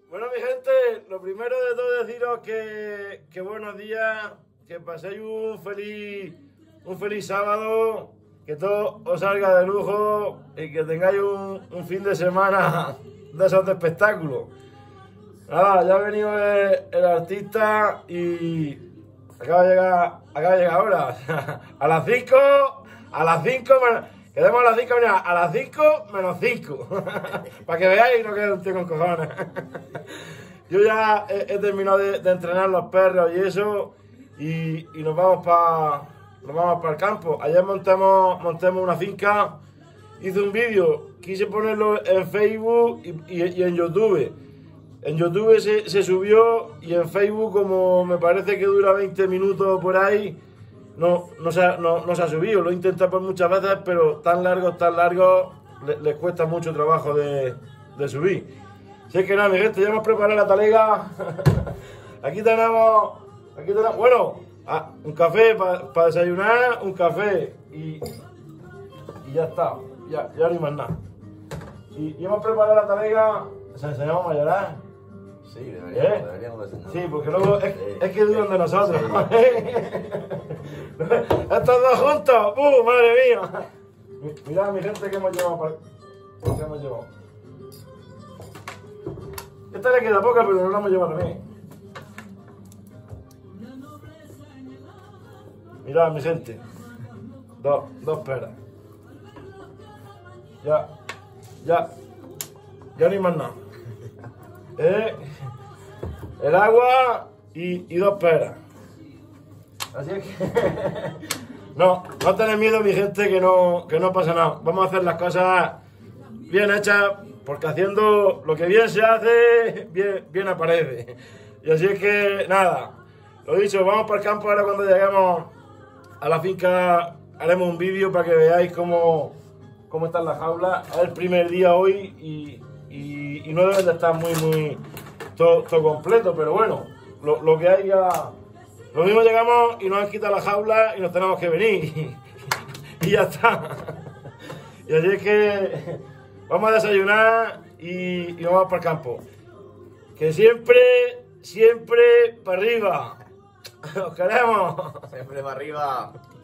Bueno, mi gente, lo primero de todo deciros que buenos días, que paséis un feliz sábado, que todo os salga de lujo y que tengáis un fin de semana de esos de espectáculo. Nada, ya ha venido el artista y acaba de llegar ahora. A las 5, quedemos a las 5, mira, a las 5 menos 5. Para que veáis, no quede un tío con cojones. Yo ya he terminado de entrenar los perros y eso, y nos vamos para el campo. Ayer montamos una finca, hice un vídeo, quise ponerlo en Facebook y en YouTube. En YouTube se subió y en Facebook, como me parece que dura 20 minutos por ahí, no se ha subido. Lo he intentado por muchas veces, pero tan largos, les cuesta mucho trabajo de subir. Así que nada, mi gente, ya hemos preparado la talega. Aquí tenemos, bueno, un café para desayunar, un café y ya está, ya no hay más nada. Y hemos preparado la talega. ¿Se enseñamos a llorar? Sí, deberíamos enseñar. Sí, porque luego es que dudan de nosotros. Sí. Estos dos juntos, ¡madre mía! Mirad, mi gente, que hemos llevado. Esta le queda poca, pero no la hemos llevado también. Mirad, mi gente. Dos peras. Ya no hay más nada. El agua y dos peras. Así es que no tened miedo, mi gente, que no pasa nada. Vamos a hacer las cosas bien hechas, porque haciendo lo que bien se hace, bien aparece. Y así es que nada, lo dicho, vamos para el campo. Ahora cuando lleguemos a la finca haremos un vídeo para que veáis cómo están las jaulas. Es el primer día hoy y no deben de estar muy todo completo, pero bueno, lo que hay ya. Lo mismo llegamos y nos han quitado la jaula y nos tenemos que venir. Y ya está. Y así es que vamos a desayunar y vamos para el campo. Que siempre para arriba. Os queremos. Siempre para arriba.